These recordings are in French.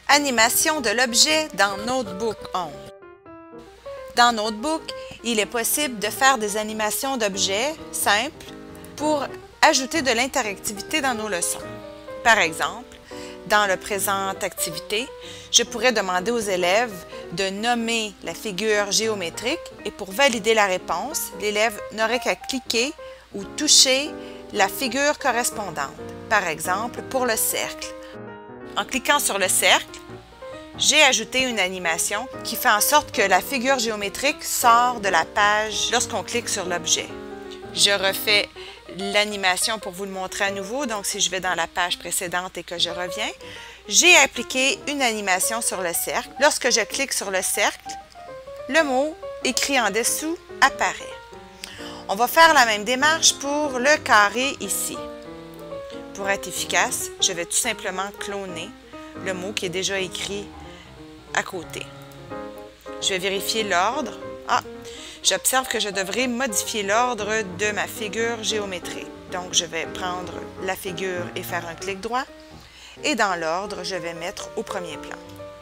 Animation de l'objet dans Notebook 11. Dans Notebook, il est possible de faire des animations d'objets simples pour ajouter de l'interactivité dans nos leçons. Par exemple, dans le présente activité, je pourrais demander aux élèves de nommer la figure géométrique et pour valider la réponse, l'élève n'aurait qu'à cliquer ou toucher la figure correspondante. Par exemple, pour le cercle. En cliquant sur le cercle, j'ai ajouté une animation qui fait en sorte que la figure géométrique sort de la page lorsqu'on clique sur l'objet. Je refais l'animation pour vous le montrer à nouveau. Donc, si je vais dans la page précédente et que je reviens, j'ai appliqué une animation sur le cercle. Lorsque je clique sur le cercle, le mot écrit en dessous apparaît. On va faire la même démarche pour le carré ici. Pour être efficace, je vais tout simplement cloner le mot qui est déjà écrit à côté. Je vais vérifier l'ordre. J'observe que je devrais modifier l'ordre de ma figure géométrique. Donc, je vais prendre la figure et faire un clic droit. Et dans l'ordre, je vais mettre au premier plan.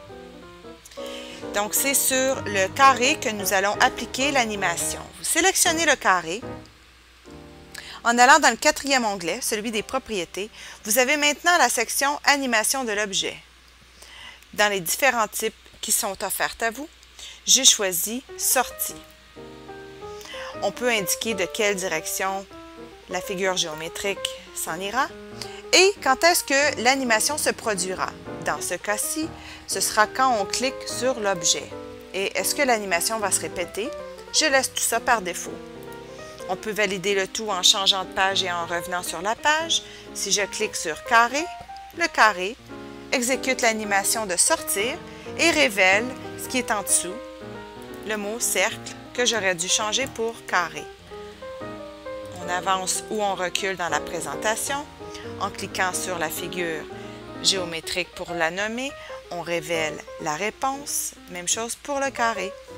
Donc, c'est sur le carré que nous allons appliquer l'animation. Vous sélectionnez le carré. En allant dans le 4e onglet, celui des propriétés, vous avez maintenant la section Animation de l'objet. Dans les différents types qui sont offerts à vous, j'ai choisi Sortie. On peut indiquer de quelle direction la figure géométrique s'en ira et quand est-ce que l'animation se produira. Dans ce cas-ci, ce sera quand on clique sur l'objet. Et est-ce que l'animation va se répéter? Je laisse tout ça par défaut. On peut valider le tout en changeant de page et en revenant sur la page. Si je clique sur Carré, le carré exécute l'animation de sortir et révèle ce qui est en dessous, le mot cercle que j'aurais dû changer pour carré. On avance ou on recule dans la présentation. En cliquant sur la figure géométrique pour la nommer, on révèle la réponse. Même chose pour le carré.